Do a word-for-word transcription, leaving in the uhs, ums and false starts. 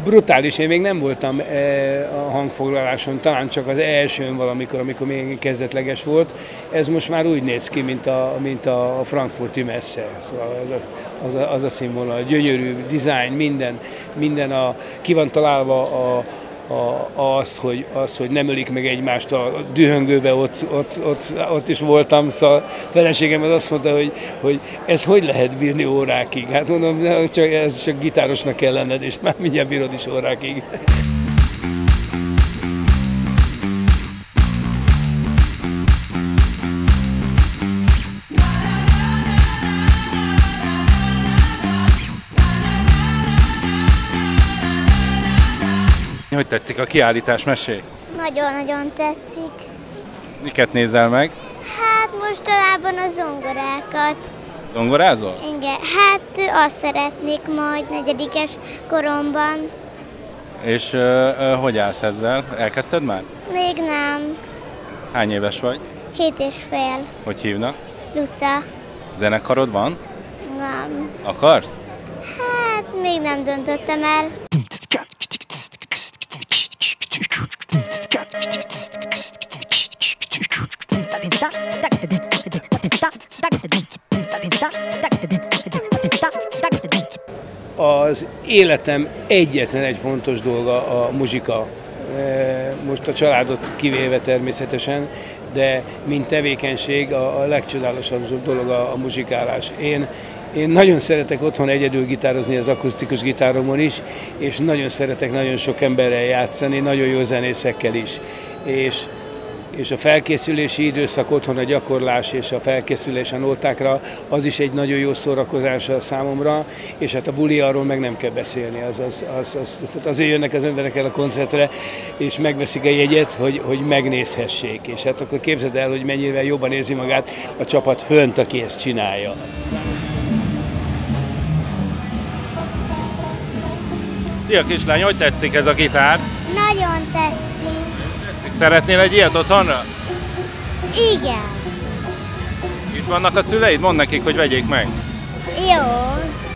brutális, én még nem voltam a hangfoglaláson, talán csak az elsőn valamikor, amikor még kezdetleges volt. Ez most már úgy néz ki, mint a, mint a frankfurti messze. Szóval az a, az a, az a színvonal, gyönyörű design, minden, minden a, ki van találva a, a, az, hogy, az, hogy nem ölik meg egymást a dühöngőbe, ott, ott, ott, ott is voltam, szóval a feleségem az azt mondta, hogy, hogy ez hogy lehet bírni órákig. Hát mondom, csak, ez csak gitárosnak kell lenned, és már mindjárt bírod is órákig. Hogy tetszik a kiállítás, mesélj? Nagyon-nagyon tetszik. Miket nézel meg? Hát mostanában a zongorákat. Zongorázol? Igen, hát azt szeretnék majd negyedikes koromban. És uh, uh, hogy állsz ezzel? Elkezdted már? Még nem. Hány éves vagy? Hét és fél. Hogy hívnak? Luca. Zenekarod van? Nem. Akarsz? Hát még nem döntöttem el. Az életem egyetlen egy fontos dolga a muzsika. Most a családot kivéve természetesen, de mint tevékenység a, a legcsodálatosabb dolog a, a muzsikálás. Én, én nagyon szeretek otthon egyedül gitározni az akusztikus gitáromon is, és nagyon szeretek nagyon sok emberrel játszani, nagyon jó zenészekkel is. És és a felkészülési időszak otthon, a gyakorlás és a felkészülés a nótákra, az is egy nagyon jó szórakozás a számomra, és hát a buli, arról meg nem kell beszélni, az, az, az, az, azért jönnek az emberek el a koncertre, és megveszik a jegyet, hogy, hogy megnézhessék, és hát akkor képzeld el, hogy mennyire jobban érzi magát a csapat fönt, aki ezt csinálja. Szia kislány, hogy tetszik ez a gitár? Nagyon tetszik. Szeretnél egy ilyet otthonra? Igen. Itt vannak a szüleid? Mondd nekik, hogy vegyék meg. Jó.